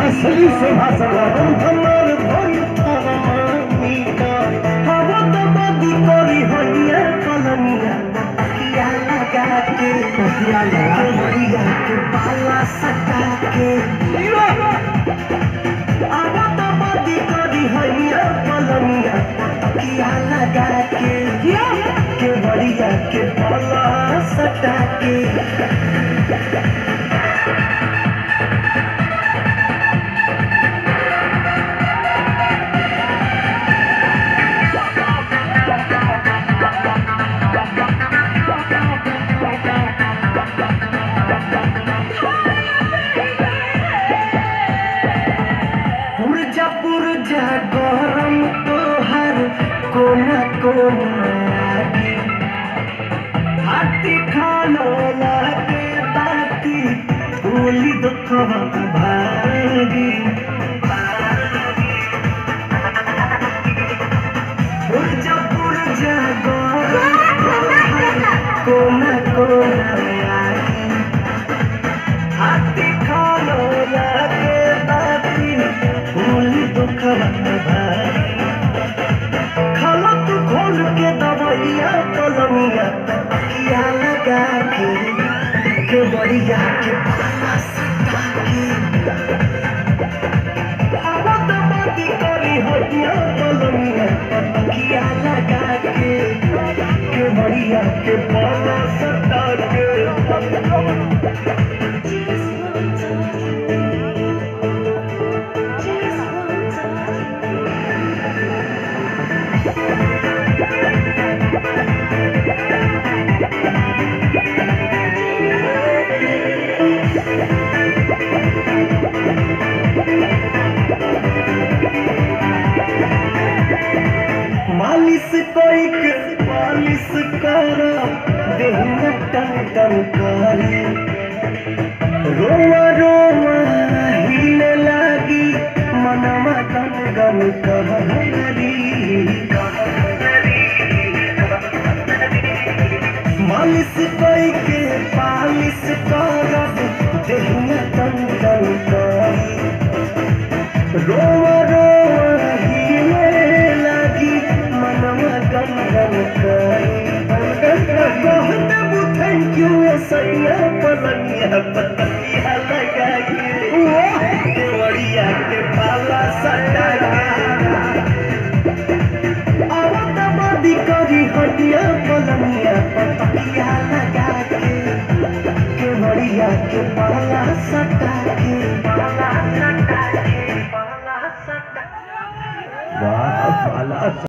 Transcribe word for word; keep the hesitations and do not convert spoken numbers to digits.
असली शोभा सगम हमार भइल थानी का हवा तो बदी करी होइया कलनिया किया लगा के किया लगा बढ़िया के बाला सटा के हवा तो बदी करी होइया कलनिया किया लगा के के बढ़िया के बाला सटा के पुरजा गरम तोहर कोना कोना आगे हाथी खानो लागे बाती बोली दुखवा भागी पुरजा पुरजा गरम कोना कोना आगे हाथी खानो लागे बाती बोली दुखवा भागी खाला तू खोल के दवाइया कलमिया किया लगा के के बढ़िया के बाला सटा के हवा तो बाती करी होइया कलमिया किया लगा के के बढ़िया के बाला सटा के मालिश कोई के मालिश करा देह टन टन करे रोवा रोवा हिले लागी मनवा गन गन कहरी मालिश कोई के पालिश करा देह टन टन करे रोवा रोवा हिले लागी मनवा गन गन करे कहते बु थैंक यू सैया पलनिया पतनिया लगा के देवड़िया के पाला सटा के आवत बदी करी हटिया पलनिया पतनिया लगा के देवड़िया के पाला सटा के पाला सटा के पाला सटा वाह पाला